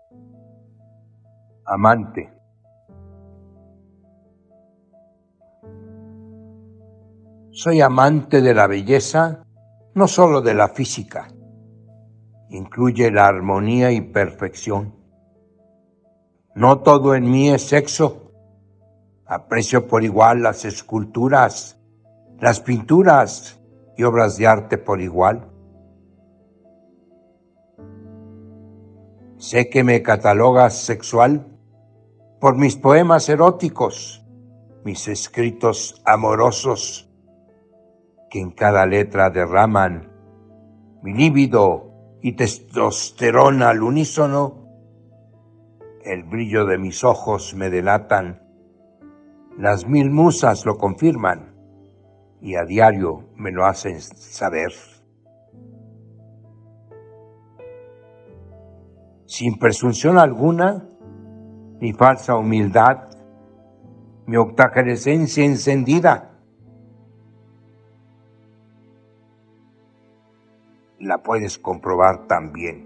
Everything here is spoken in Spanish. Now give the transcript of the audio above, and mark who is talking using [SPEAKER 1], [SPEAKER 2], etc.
[SPEAKER 1] Amante. Soy amante de la belleza, no solo de la física. Incluye la armonía y perfección. No todo en mí es sexo. Aprecio por igual las esculturas, las pinturas y obras de arte por igual. Sé que me catalogas sexual por mis poemas eróticos, mis escritos amorosos, que en cada letra derraman mi líbido y testosterona al unísono. El brillo de mis ojos me delatan, las 1000 musas lo confirman y a diario me lo hacen saber. Sin presunción alguna, ni falsa humildad, mi octagenesencia encendida la puedes comprobar también.